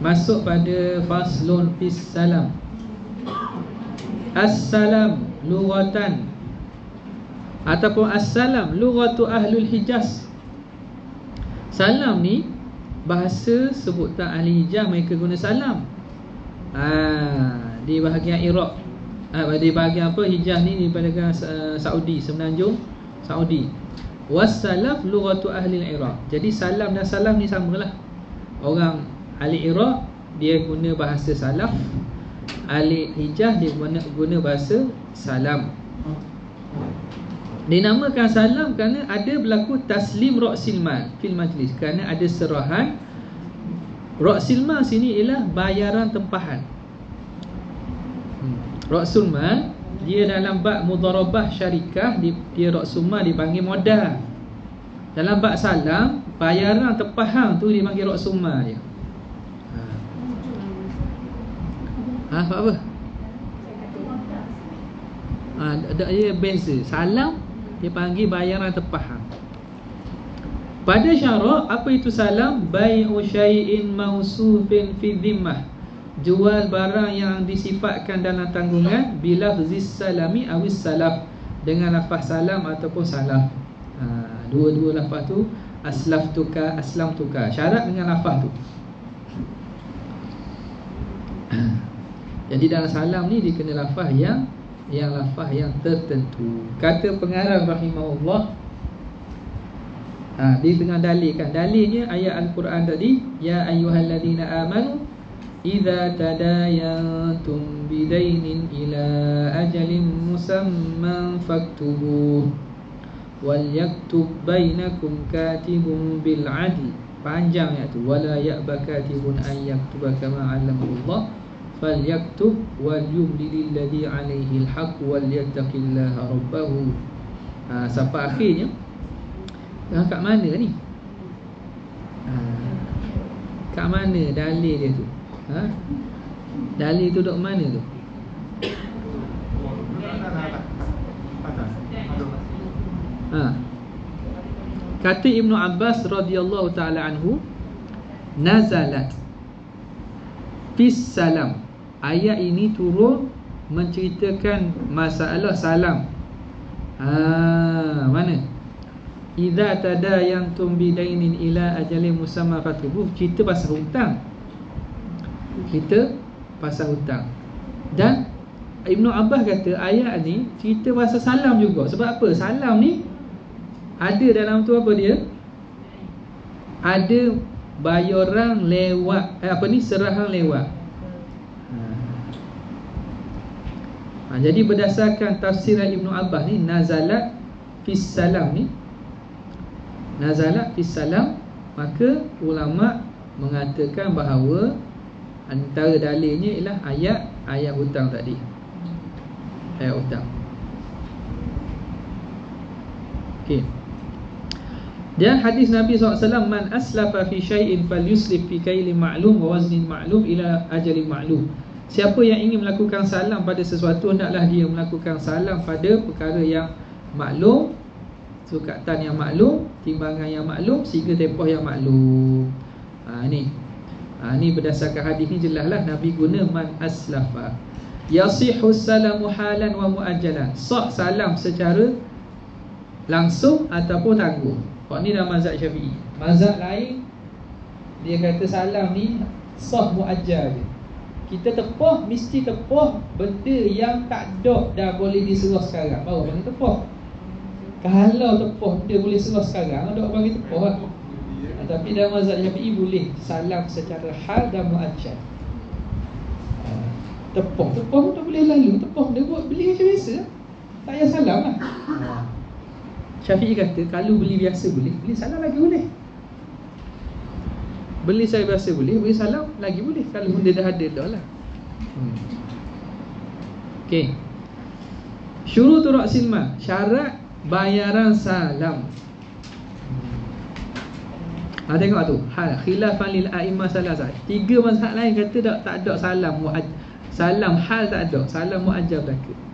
Masuk pada faslun fis salam. Assalam lughatan ataupun assalam lughatu ahlul Hijaz. Salam ni bahasa sebutan ahli Hijaz, mereka guna salam. Di bahagian Iraq, di bahagian apa, Hijaz ni daripada Saudi, semenanjung Saudi. Wassalaf lughatu ahli Iraq. Jadi salam dan salam ni samalah. Orang ahli Iraq dia guna bahasa salaf, ahli Hijaz dia guna bahasa salam. Dinamakan salam kerana ada berlaku taslim ra'sil mal fil majlis, kerana ada serahan. Ra'sil mal sini ialah bayaran tempahan. Ra'sul mal dia dalam bab mudharabah syarikah, dia ra'sul mal dipanggil modal. Dalam bab salam, bayaran tempahan tu dipanggil ra'sul mal dia. Apa? Dia beza. Salam dia panggil bayaran tempahan. Pada syarak, apa itu salam? Bai'u syai'in mausufin fi dhimmah, jual barang yang disifatkan dalam tanggungan bila lafzis salami awis salaf, dengan lafaz salam ataupun salaf. Dua-dua lafaz tu, aslaftuka, aslamtuka, syarat dengan lafaz tu. Jadi dalam salam ni dia kena lafaz yang lafaz yang tertentu. Kata pengarang rahimahullah, dia tengah dalilkan. Dalilnya ayat Al-Quran tadi, ya ayyuhalladzina amanu idza tadayantum bidainin ila ajalin musamman faktubuh wal yaktub bainakum katibun bil adl. Panjang ayat tu, wala ya'ba katibun an yaktuba kama 'allamahullah falyaktub wal yumlil ladzi 'alaihi al-haq wal yattaqillaha rabbahu. Sampai akhirnya. Kat mana ni? Kat mana dalil dia tu? Dalil tu duk mana tu? Kata Ibnu Abbas radhiyallahu ta'ala anhu, nazalat fis salam. Ayat ini turun menceritakan masalah salam. Mana? Idza tadayantum bidainin ila ajalin musamma fatubuh, cerita pasal hutang. Cerita pasal hutang. Dan Ibnu Abbas kata ayat ni cerita pasal salam juga. Sebab apa? Salam ni ada dalam tu apa dia? Ada bayaran lewat, serahan lewat. Jadi berdasarkan tafsiran Ibnu Abbas ni, nazalat fis salam ni, nazalat fis salam, maka ulama mengatakan bahawa antara dalilnya ialah ayat hutang tadi. Ayat hutang. Okey. Dan hadis Nabi SAW, man aslafa fi syai'in falyuslif fi kailin ma'lum wa waznin ma'lum ila ajalin ma'lum. Siapa yang ingin melakukan salam pada sesuatu, hendaklah dia melakukan salam pada perkara yang maklum, sukatan yang maklum, timbangan yang maklum, sehingga tempoh yang maklum. Ni berdasarkan hadis ni jelaslah Nabi guna man aslafa. Yasihu salamu halan wa muajjalan. Sah salam secara langsung ataupun tangguh. Ni dalam mazhab Syafi'i. Mazhab lain dia kata salam ni sah muajjal je. Kita tepuh, mesti tepuh benda yang tak ada dah boleh diserah sekarang, baru panggil tepuh. Kalau tepuh dia boleh serah sekarang, ada panggil tepuh lah. Tapi dalam mazhab Syafi'i boleh salam secara hal dan muajjal. Tepuh tu boleh lalu, tepuh dia buat beli macam biasa, tak payah salam lah. Syafi'i kata kalau beli biasa boleh, beli salam lagi boleh. Beli saya biasa boleh, beli salam lagi boleh. Kalau benda dah ada dah lah. Okey. Syurutu ra'sil mal, syarat bayaran salam. Tengok tu. Khilafan lil a'immah salasah. Tiga mazhab lain kata tak ada salam salam hal tak ada, salam muajjal tak ada.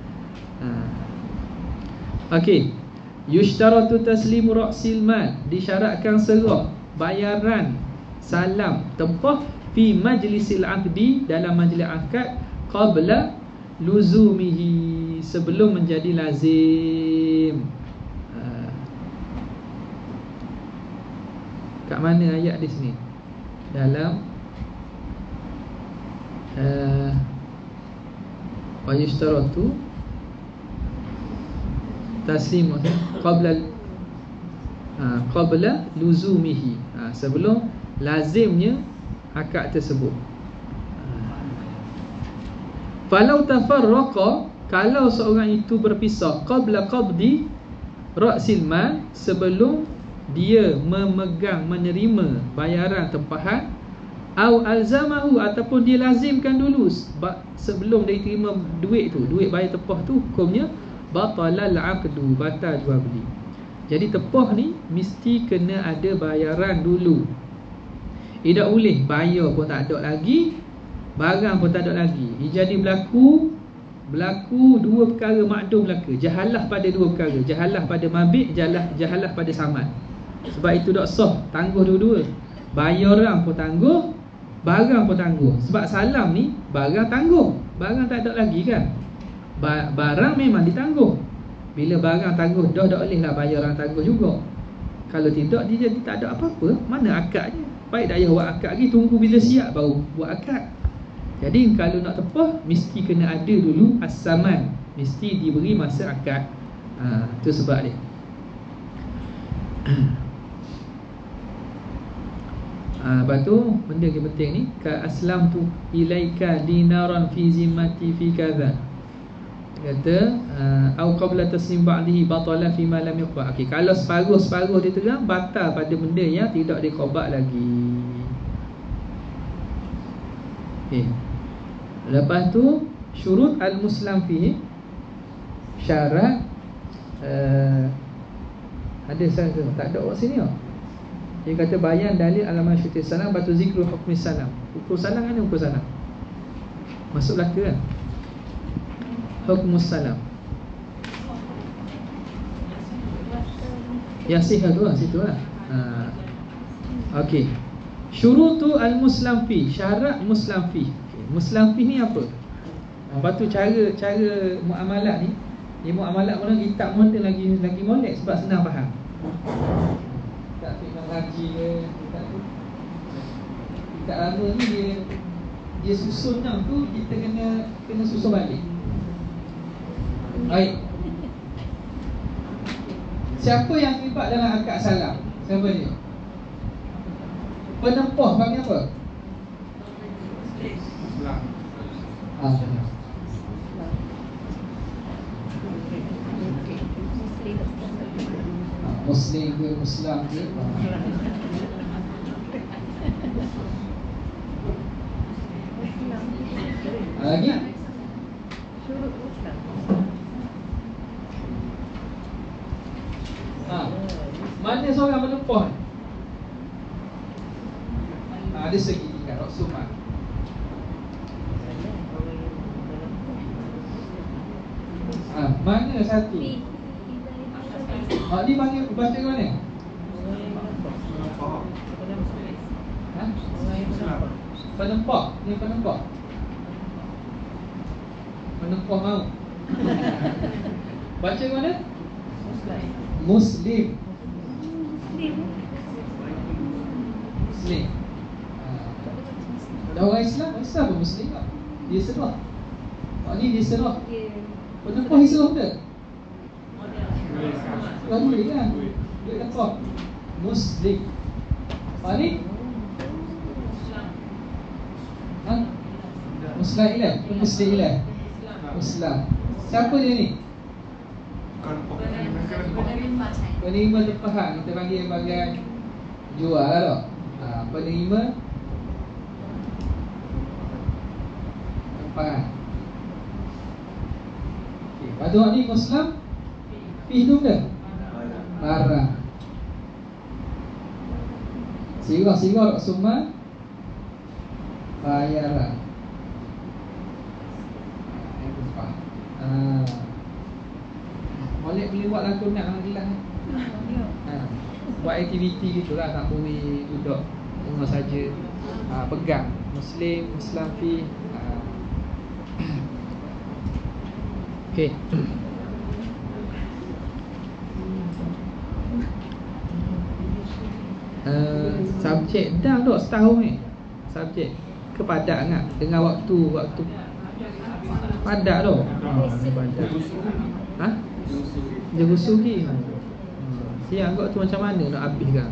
Okey. Yushtaratu taslimu ra'sil mal, disyaratkan serah bayaran salam tempah fi majlisil aqdi, dalam majlis akad, qabla luzumihi, sebelum menjadi lazim. Kat mana ayat di sini? Dalam wa yushtaratu taslim qabla luzumihi, sebelum lazimnya akad tersebut. Falau tafarraqa, kalau seorang itu berpisah, qabla qabdi ra'sil mal, sebelum dia memegang, menerima bayaran tempahan, au alzamahu, ataupun dia lazimkan dulu sebelum dia terima duit tu, duit bayar tepah tu, hukumnya batalal aqdu, batal jual beli. Jadi tepah ni mesti kena ada bayaran dulu. Tidak boleh bayar pun tak ada lagi, barang pun tak ada lagi. Dia jadi berlaku dua perkara makdum belaka. Jahalah pada dua perkara, jahalah pada mabit, jahalah pada saman. Sebab itu tak sah, tangguh dua-dua. Bayaran pun tangguh, barang pun tangguh. Sebab salam ni barang tangguh, barang tak ada lagi kan. Barang memang ditangguh. Bila barang tangguh dah tak boleh lah bayaran tangguh juga. Kalau tidak, dia jadi tak ada apa-apa. Mana akadnya? Baik tak payah buat akad lagi, tunggu bila siap baru buat akad. Jadi kalau nak tepah, mesti kena ada dulu as-saman, mesti diberi masa akad. Itu sebab dia. Lepas tu benda yang penting ni, ka aslam tu ilaika dinaran fi zimmati fi kadza, kata au qabla taslim ba'dihi batala fi ma lam yuqba. Okey, kalau separuh dia terang, batal pada benda yang tidak diqabak lagi. Okey. Lepas tu syurut al-muslam fihi, syarat ada saya tak ada kat sini. Dia kata bayan dalil alamat syuti salam, batu zikru hukmi salam. Hukum salam kan, hukum salam masuk belaka kan, hukmus salam. Yasih tu lah, situ lah. Okey. Syurutu al-muslam fi, syarat muslam fi. Muslam fi ni apa? Lepas tu cara muamalat ni, dia muamalat mana kitab modern lagi molek sebab senang faham. Tak fikir haji ke, kitab lama ni dia susun tau tu, kita kena susun balik. Baik. Siapa yang terlibat dalam akad salam? Siapa dia? Penempah panggil apa? Muslim ke, Muslim ke? Lagi? Syurut Muslim. Mana seorang menempah? Ada segitiga Rasulullah. Mana satu? Ni panggil baca ke mana? Penempah. Ni penempah. Penempah mau. Baca ke mana? Muslim. Ada orang Islam pun Muslim tak? Dia serah. Ni dia serah. Penempah Islam ke? Tak boleh kan? Dia tempah Muslim. Ni? Muslim ilah. Muslim ilah. Islam. Siapa dia ni? Penerima tempahan. Kita panggil bagian jual lah. Penerima tempahan. Lepas tu ni Muslim fih tu ke? Barang. Sirah Rasulullah bayaran. Boleh buat lagu nak dengan gelas. Buat aktiviti gitulah, tak boleh duduk tengok saja. Pegang Muslim, Muslim fi. Okey. Subjek dah dok setahun ni. Subjek kepadat sangat dengan waktu padat tu. Padat. Ha? Jerusu ki. Siang kau tu macam mana nak habiskan?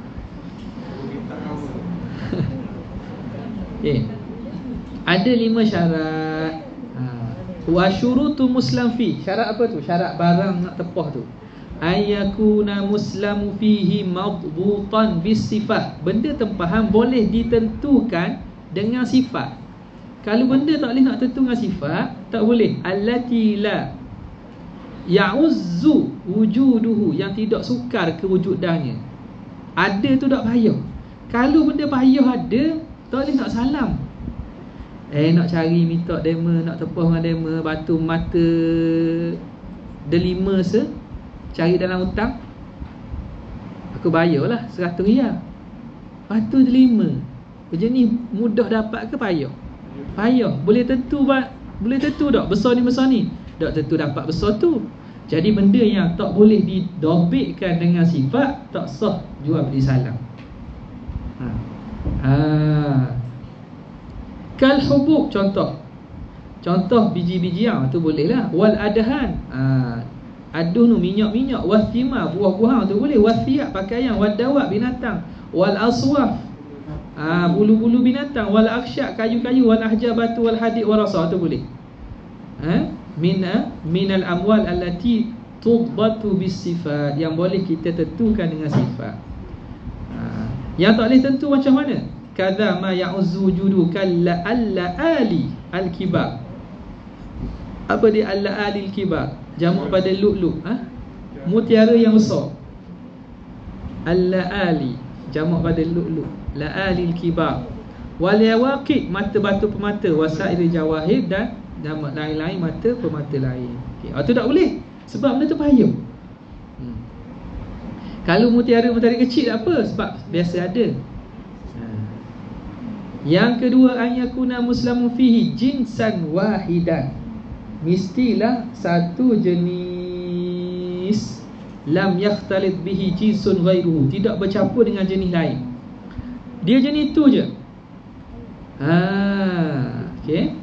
Okay. Ada 5 syarat. Wa syurutu muslim fi. Syarat apa tu? Syarat barang nak tepah tu. Ayyakuna muslamu fihi madbutan bis sifat. Benda tempahan boleh ditentukan dengan sifat. Kalau benda tak boleh nak tentu dengan sifat, tak boleh. Allati la ya'uzzu wujuduhu, yang tidak sukar kewujudannya. Ada tu tak payah. Kalau benda payah ada, tak boleh nak salam. Nak cari minta dema, nak tepah dengan dema, batu mata delima cari dalam hutang, aku bayarlah 100 riyal. Batu delima macam ni mudah dapat ke payah? Payah. Boleh tentu tak besar ni? Tak tentu dapat besar tu. Jadi benda yang tak boleh didobitkan dengan sifat, tak sah jual beli salam. Kal hubub, contoh biji-bijian tu boleh lah. Wal adhan, aduh nu minyak-minyak. Wathima, buah-buahan tu boleh. Wathiyak, pakaian. Wadawak, binatang. Wal aswaf, bulu-bulu binatang. Wal aksyak, kayu-kayu. Wal ahjar, batu. Wal hadid, wal rasa, tu boleh. Minal amwal allati tudbatu bis sifat, yang boleh kita tentukan dengan sifat. Yang tak boleh tentu macam mana? Kadza ma ya'uzzu wujudu kal-la'ali al-kibar. Apa dia al-la'ali al-kibar? Jamak pada lu'lu', mutiara yang besar. Al-la'ali jamak pada lu'lu', la'ali al-kibar. Wal yawaqid, mata batu permata. Wasail jawahir, dan lain-lain mata permata lain. Itu tak boleh sebab benda tu payah. Kalau mutiara kecil tak apa, sebab biasa ada. Yang kedua, ayyakuna muslamu fihi jinsan wahidan. Mestilah satu jenis. Lam yakhtalid bihi jinsun ghairuhu, tidak bercampur dengan jenis lain. Dia jenis tu je. Okey.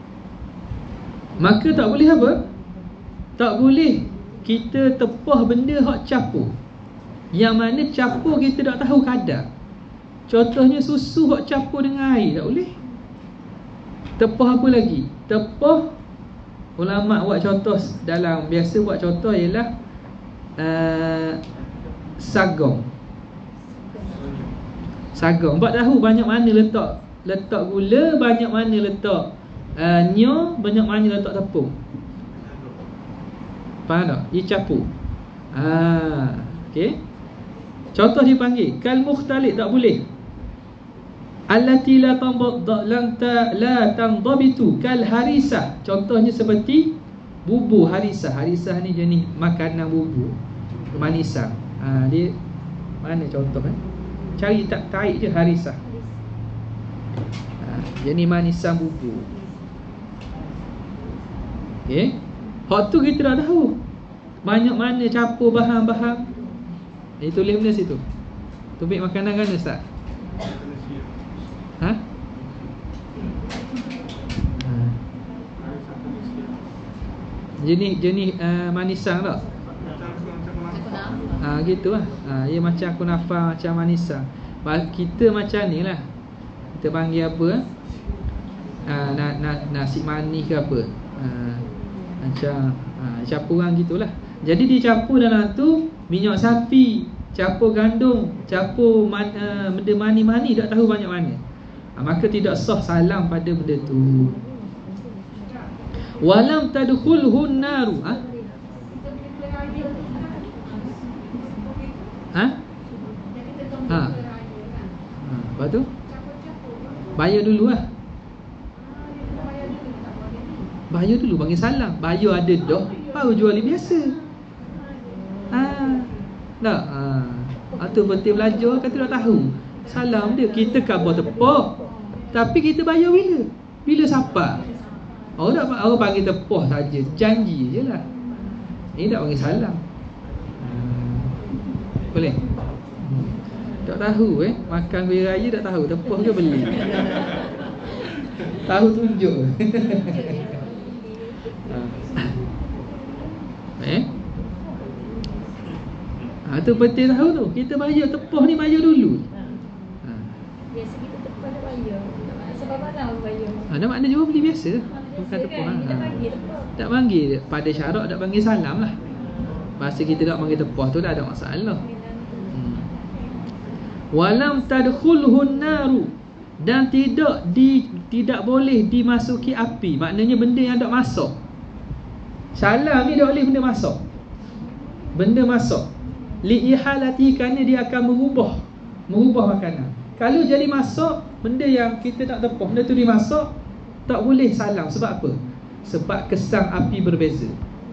Maka tak boleh apa? Tak boleh kita tepah benda hak campur. Yang mana campur kita tak tahu kadar. Contohnya susu hak campur dengan air, tak boleh. Tepah apa lagi? Tepah, ulama' buat contoh dalam, biasa buat contoh ialah sagong. Buat tahu banyak mana letak gula, banyak mana letak nyo, banyak mana letak tepung. Faham tak? Dia campur. Okey. Contoh dia panggil kal mukhtalid, tak boleh. Allati la tandabitu kal harisah. Contohnya seperti bubur harisah. Harisah ni jenis makanan bubur manisan. Dia mana contoh cari tarik je harisah. Jenis manisan bubur. Okey. Hak tu kita dah tahu. Banyak mana campur bahan-bahan. Tulis benda situ. Tubik makanan kan Ustaz? Jenis manisan tak? Gitu lah. Ia macam kunafa, macam manisan. Kita macam ni lah. Kita panggil apa? Nasi manis ke apa? Macam campuran gitulah. Jadi dicampur dalam tu minyak sapi, campur gandum, campur benda mani-mani, tak tahu banyak mana. Maka tidak sah salam pada benda tu. Walam tadkhulhun naru. Apa tu? Bayar dulu lah. Bayar dulu, panggil salam. Bayar ada dah, baru jual ni biasa. Tak. Itu penting belajar, kata dah tahu. Salam dia, kita khabar tepah. Tapi kita bayar bila? Bila sapa? Orang panggil tepoh saja, janji je lah. Ini tak panggil salam. Boleh? Tak tahu makan kuih raya tak tahu tepoh ke beli. Tahu tunjuk. Tu penting tahu tu. Kita bayar tepoh ni bayar dulu. Biasa kita tepoh dah bayar. Sebab mana orang bayar? Ada makna jual beli biasa. Bukan tepoh. Kita panggil tepoh. Tak panggil. Pada syarak tak panggil salam lah. Bahasa kita tak panggil tepoh tu dah ada masalah. Walam tadkhulhun naru, dan tidak boleh dimasuki api. Maknanya benda yang tak masuk. Salam ni tak boleh benda masuk. Benda masuk liihalati, kerana dia akan merubah makanan. Kalau jadi masuk benda yang kita nak tepoh, benda tu dimasuk, tak boleh salam. Sebab apa? Sebab kesan api berbeza.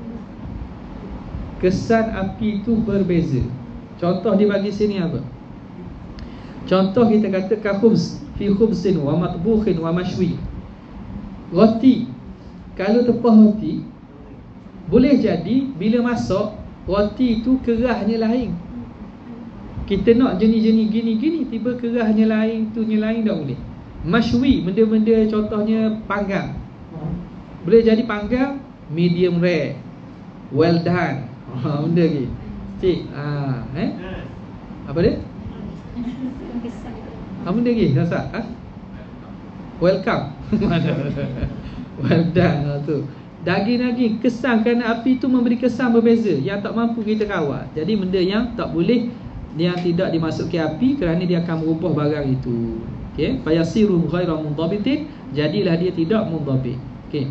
Kesan api tu berbeza. Contoh dia bagi sini apa? Contoh kita kata khubz fi khubzin wa matbukhin wa mashwi. Roti. Kalau tepoh roti, boleh jadi bila masuk roti tu kerahnya lain. Kita nak jenis-jenis gini-gini, tiba kerahnya lain, tunya lain, tak boleh. Mashwi, benda-benda contohnya panggang. Boleh jadi panggang medium rare, well done. Benda ni. Cik, apa dia? Apa dia lagi? Rasa? Welcome. Well done tu. Daging-daging kesan, kerana api tu memberi kesan berbeza yang tak mampu kita kawal. Jadi benda yang tak boleh, yang tidak dimasuki api, kerana dia akan merubah barang itu. Okey, fayasiru ghairu mundhabitin, jadilah dia tidak mundhabit. Okey.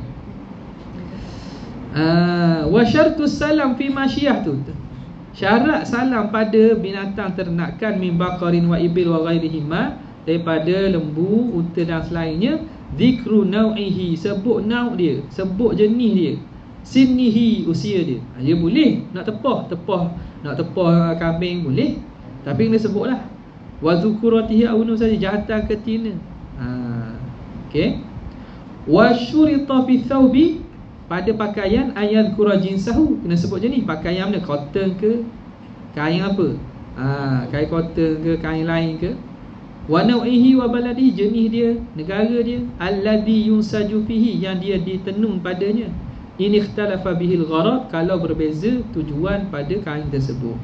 Wa syartus salam fi masyiyah tu. Syarat salam pada binatang ternakan min baqarin wa ibil wa ghairihima, daripada lembu, unta dan selainnya, zikru nau'ihi, sebut nau' dia, sebut jenis dia, sinnihi, usia dia. Dia boleh nak tepoh, nak tepoh kambing boleh, tapi kena sebutlah. Wa zukuratihi aunu saja, jantan ketina. Okey. Wa syurita fi thawbi, pada pakaian ayat kura jinsahu, kena sebut jenis pakaian mana, cotton ke, kain apa, kain cotton ke, kain lain ke. Wa nau'ihi wa baladihi, jenis dia, negara dia, alladhi yunsaju fihi, yang dia ditenun padanya. In ikhtalafa bihil gharad, kalau berbeza tujuan pada kain tersebut.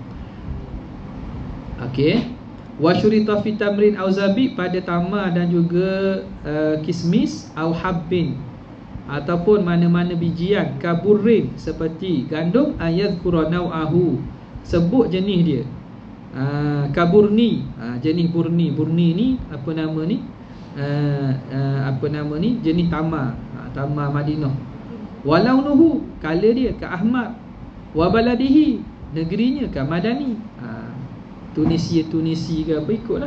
Okey. Wa syurita fi tamrin au zabib, pada tamar dan juga kismis, au habbin, ataupun mana-mana bijian, kaburin, seperti gandum, ayat quranau'ahu, sebut jenis dia. Kaburni, jenis burni. Burni ni apa nama ni? Apa nama ni? Jenis tamar, tamar Madinah. Walaunuhu, color dia ke ahmar. Wa baladihi, negerinya ke madani. Tunisia ke apa, ikutlah.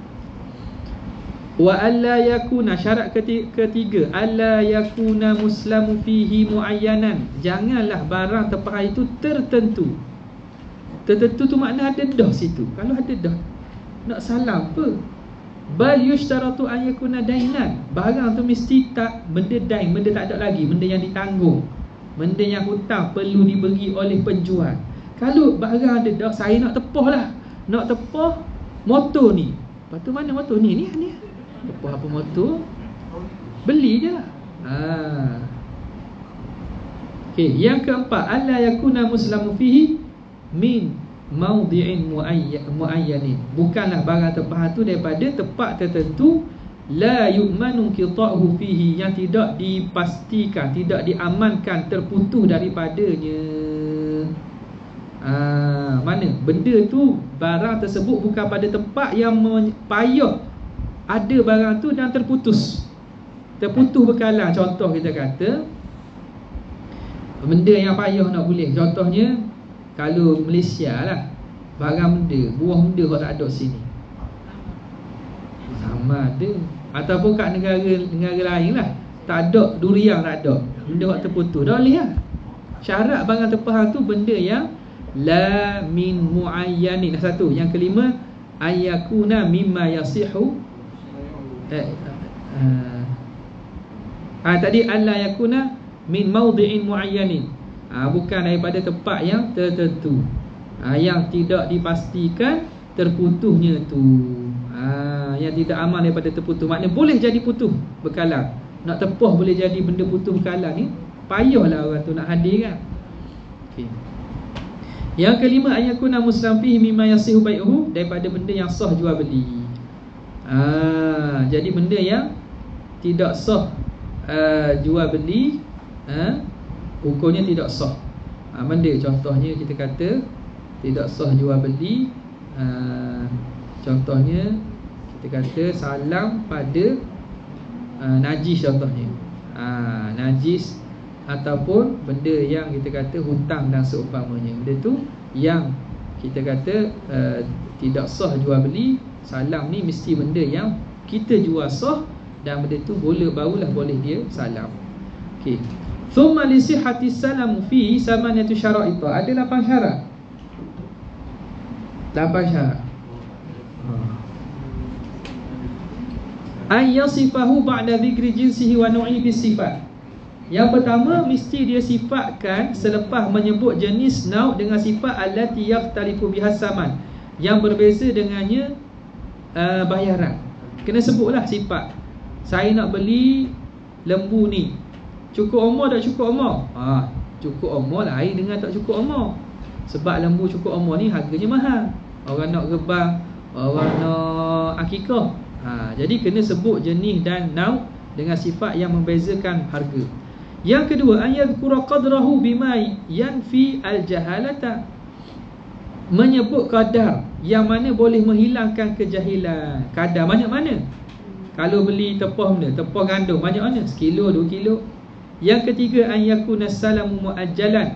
Wa alla yakuna, syarat ketiga, alla yakuna muslamu fihi muayyanan, janganlah barang tepat itu tertentu. Tertentu tu makna ada dah situ. Kalau ada dah, nak salam apa? Bal yushtaratu an yakuna dainan, barang tu mesti tak benda dain, benda tak ada lagi, benda yang ditanggung, benda yang hutang perlu diberi oleh penjual. Kalau barang ada dah, saya nak tepoh lah, nak tepoh motor ni. Lepas tu mana motor ni? Ni tepoh apa motor? Beli je lah. Okay, yang keempat, alla yakuna muslamu fihi min maudhi'in muayyanin, bukanlah barang tepahan tu daripada tempat tertentu, la yu'manu qita'uhu fihi, yang tidak dipastikan, tidak diamankan terputus daripadanya. Mana benda tu, barang tersebut bukan pada tempat yang payah ada barang tu dan terputus bekalan. Contoh kita kata benda yang payah nak boleh, contohnya kalau Malaysia lah, barang benda, buah benda kau tak ada sini, sama ada. Ataupun kat negara lain lah, tak ada, durian tak ada, benda kau terputus, dah boleh lah. Syarat barang terpahan tu benda yang la min muayyanin. Satu. Yang kelima, ayakuna mimma yasihu Tadi alla yakuna min mawdi'in muayyanin, bukan daripada tempat yang tertentu, yang tidak dipastikan terputuhnya tu, yang tidak aman daripada terputuh. Maknanya boleh jadi putuh berkalang. Nak tepuh boleh jadi benda putuh berkalang ni, payahlah orang tu nak hadir kan. Okay. Yang kelima, ayakuna muslim fihi mimma yasihu bai'uhu, daripada benda yang sah jual beli. Jadi benda yang tidak sah jual beli, hukumnya tidak sah. Benda contohnya kita kata tidak sah jual beli, contohnya kita kata salam pada najis contohnya, najis, ataupun benda yang kita kata hutang dan seumpamanya. Benda tu yang kita kata tidak sah jual beli. Salam ni mesti benda yang kita jual sah, dan benda tu barulah boleh dia salam. Okey. Thumma li sihhati salam fi samaniyatu syara'it. Ada 8 syarat. 8 syarat. Ay yasifahu ba'da dhikri jinsihi wa nu'i bis sifat. Yang pertama, mesti dia sifatkan selepas menyebut jenis nau' dengan sifat allati yakhtalifu biha saman, yang berbeza dengannya bayaran. Kena sebutlah sifat. Saya nak beli lembu ni, cukup umur tak cukup umur? Cukup umur lain dengan tak cukup umur. Sebab lembu cukup umur ni harganya mahal. Orang nak rebang, orang nak akikah. Jadi kena sebut jenis dan nau' dengan sifat yang membezakan harga. Yang kedua, an yadhkura qadrahu bima yanfi al-jahalata, menyebut kadar yang mana boleh menghilangkan kejahilan. Kadar banyak mana? Kalau beli tepung gandum banyak mana? 1 kilo, 2 kilo. Yang ketiga, an yakuna salamu muajjalan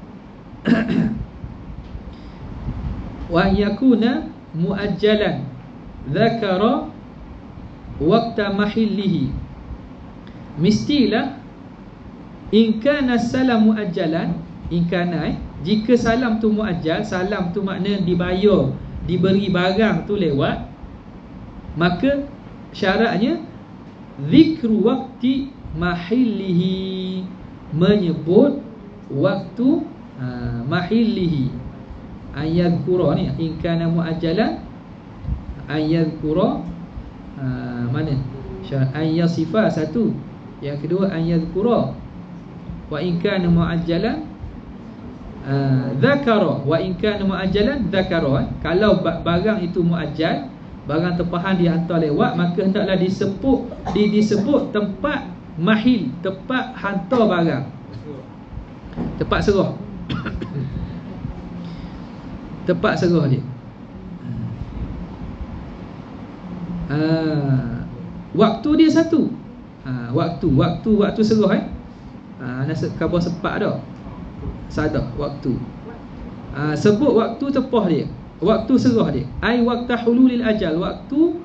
wa yakuna muajjalan dzakara waqta mahillihi. Mestilah in kana salam muajjalan, in kana jika salam tu muajjal, salam tu makna dibayar, diberi barang tu lewat, maka syaratnya zikru waqti mahillihi, menyebut waktu mahillihi. Ayadhkura ni in kana muajjalan, ayadhkura mana syarat ayasifa satu, yang kedua ayadhkura, wa in kana muajjalan dzakara, wa in kana muajjalan dzakara. Kalau barang itu muajjal, barang tempahan dihantar lewat, maka hendaklah disebut tempat mahil, tempat hantar barang, tempat serah tempat serah dia. Waktu dia satu. Waktu serah nasa khabar sepak dah. Sadah waktu. Sebut waktu tepah dia, waktu serah dia. Ai waqta hululil ajal, waktu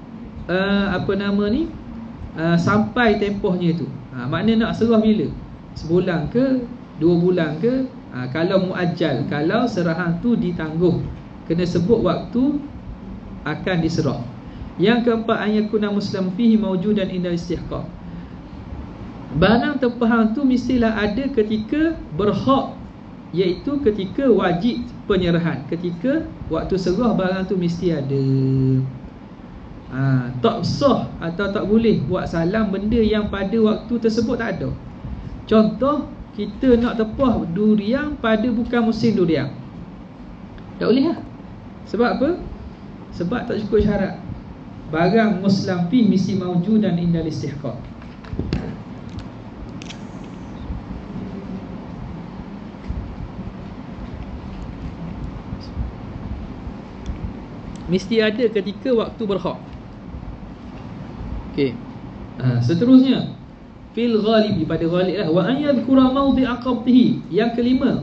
sampai tempohnya tu. Makna nak serah bila? Sebulan ke, 2 bulan ke? Kalau muajjal, kalau serahan tu ditangguh, kena sebut waktu akan diserah. Yang keempat, ayakuna muslim fihi mawjudan inda istihqaq. Barang tempahan tu mestilah ada ketika berhak, iaitu ketika wajib penyerahan. Ketika waktu serah, barang tu mesti ada. Tak sah atau tak boleh buat salam benda yang pada waktu tersebut tak ada. Contoh, kita nak tepah durian pada bukan musim durian, tak boleh lah. Sebab apa? Sebab tak cukup syarat. Barang muslim fi mesti mawjudan indal istihqaq. Mesti ada ketika waktu berhak. Okey. Seterusnya, fil ghalibi, pada ghalib lah. Wa an yadhkura mawdi'a qabtihi. Yang kelima,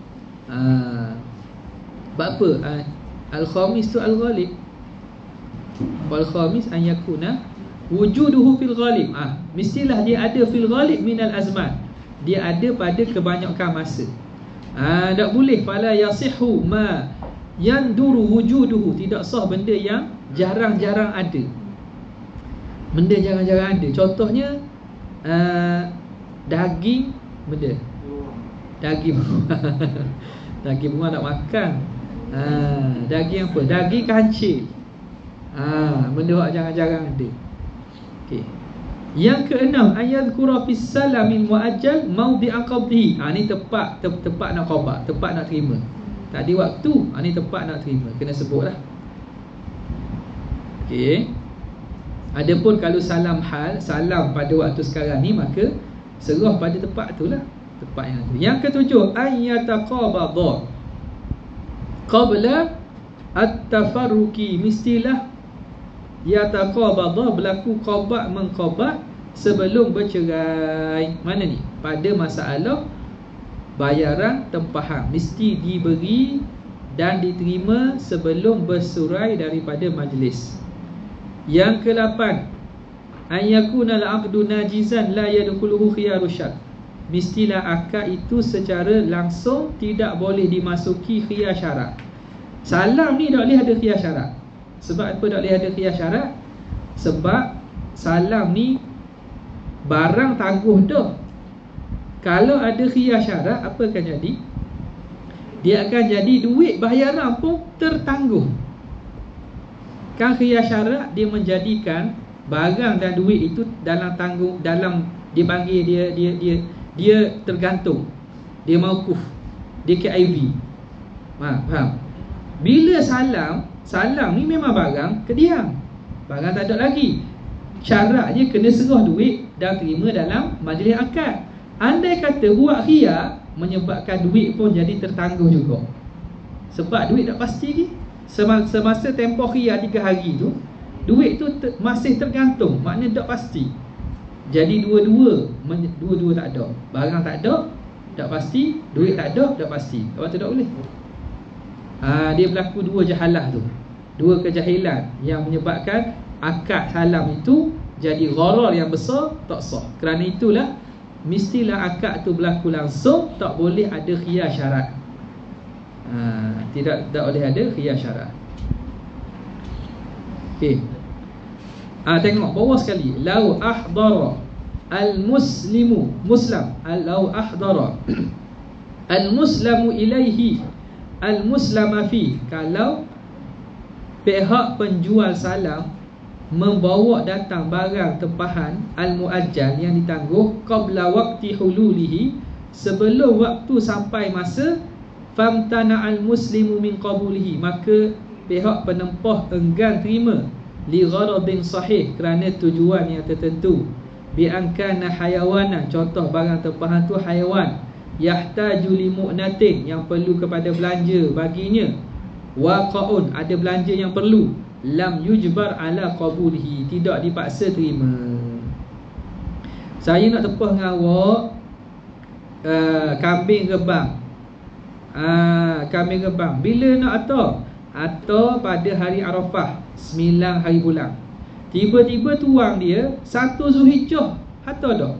apa? Al-khamis tu al-ghalib. Wal khamis an yakuna wujuduhu fil ghalib. Mestilah dia ada fil ghalib minal azman, dia ada pada kebanyakan masa. Tak boleh fala yasihu ma yanduru wujuduhu, tidak sah benda yang jarang-jarang ada. Benda jarang-jarang ada. Contohnya daging benda. Daging daging bunga nak makan. Daging apa? Daging kancil. Benda yang jarang-jarang ada. Okey. Yang keenam, ayadhkura fis salamil muajjal mawdi'a qabdihi. Ni tepat nak khabar, tepat nak terima. Tak ada waktu, ni tepat nak terima, kena sebutlah. Okey. Adapun kalau salam hal, salam pada waktu sekarang ni, maka serah pada tempat itulah, tempat yang tu. Yang ketujuh, ayyataqabadha qabla at-tafarruqi, mestilah yataqabadha, berlaku qabat mengqabat sebelum bercerai. Mana ni? Pada masalah bayaran tempahan, mesti diberi dan diterima sebelum bersurai daripada majlis. Yang ke-8, an yakuna al-aqdu najizan la yadkhuluhu khiyaru syart, mestilah akad itu secara langsung tidak boleh dimasuki khiyar syarat. Salam ni tak boleh ada khiyar syarat. Sebab apa tak boleh ada khiyar syarat? Sebab salam ni barang tangguh dah. Kalau ada khiyar syarat, apa akan jadi? Dia akan jadi duit bayaran pun tertangguh. Kan khiyar syarat dia menjadikan barang dan duit itu dalam tanggung, dalam dipanggil dia tergantung. Dia mauquf. Dia KIV. Faham? Bila salam ni memang barang kediam. Barang tak ada lagi. Syaratnya kena serah duit dan terima dalam majlis akad. Andai kata buat khiyar, menyebabkan duit pun jadi tertangguh juga. Sebab duit tak pasti lagi. Semasa tempoh khiyar 3 hari tu, duit tu masih tergantung, maknanya tak pasti. Jadi dua-dua tak ada. Barang tak ada, tak pasti. Duit tak ada, tak pasti. Lepas tu tak boleh. Dia berlaku dua jahalah tu, dua kejahilan yang menyebabkan akad salam itu jadi gharar yang besar, tak sah. Kerana itulah mestilah akad tu berlaku langsung, tak boleh ada khiyar syarat. Tidak boleh ada khiyar syarat. Okey. Tengok bawah sekali, lau ahdara al-muslimu muslim, lau ahdara al-muslamu ilaihi al-muslama fi, kalau pihak penjual salam membawa datang barang tempahan al-muajjal yang ditangguh qabla waqti hululihi, sebelum waktu sampai masa, famtana al-muslimu min qabulihi, maka pihak penempah enggan terima, li gharadin sahih, kerana tujuan yang tertentu, bi ankana hayawanan, contoh barang tempahan tu haiwan, yahtaju li mu'natin, yang perlu kepada belanja baginya, waqaun, ada belanja yang perlu, lam yujbar ala qabulihi, tidak dipaksa terima. Saya nak tepah dengan awak kambing rebang. Kambing rebang bila nak atau pada hari Arafah 9 hari bulan. Tiba-tiba tuang dia 1 Zulhijjah, hatta dah.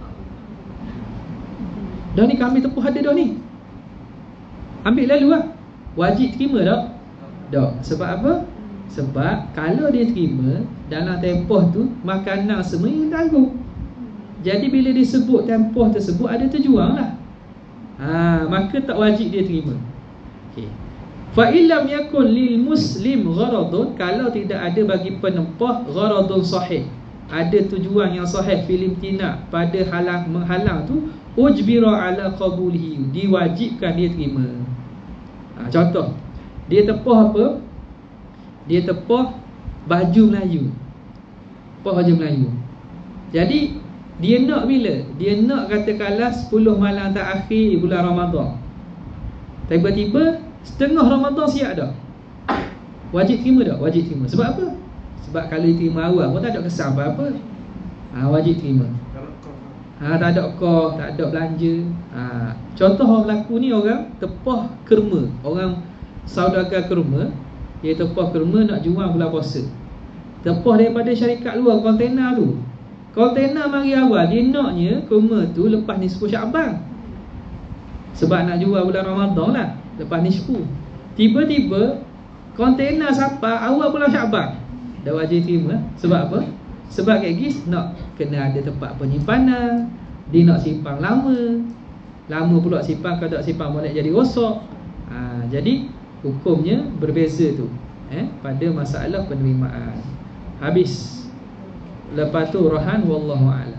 Dah ni kambing tepuh ada dah ni. Ambil lalu lah. Wajib terima tak? Tak. Sebab apa? Sebab kalau dia terima, dalam tempoh tu makanan semua yang tanggung. Jadi bila disebut tempoh tersebut ada tujuan lah, maka tak wajib dia terima. Okay. Fa illam yakun lil muslim gharadun, kalau tidak ada bagi penempah gharadun sahih, ada tujuan yang sahih fil imtina, pada menghalang tu, ujbira ala qabulihi, diwajibkan dia terima. Contoh, dia tepah apa? Dia tepah baju Melayu. Tepah baju Melayu. Jadi dia nak bila? Dia nak katakanlah 10 malam terakhir bulan Ramadan. Tiba-tiba setengah Ramadan siap dah. Wajib terima tak? Wajib terima. Sebab apa? Sebab kalau terima awal pun tak ada kesan apa-apa. Wajib terima. Tak ada kos, tak ada belanja. Contoh orang berlaku ni, orang tepah kurma, orang saudagar kurma, dia tepah kurma nak jual bulan puasa. Tepah daripada syarikat luar, kontainer tu. Kontainer mari awal, dia naknya kurma tu lepas nisfu Syaban. Sebab nak jual bulan Ramadan lah, lepas nisfu. Tiba-tiba kontainer sampai awal bulan Syaban, dah wajib terima. Sebab apa? Sebab kat GIS nak kena ada tempat penyimpanan, dia nak simpan lama. Lama pula simpan, kalau tak simpan boleh jadi rosak. Jadi hukumnya berbeza tu pada masalah penerimaan. Habis. Lepas tu rahan wallahu a'lam.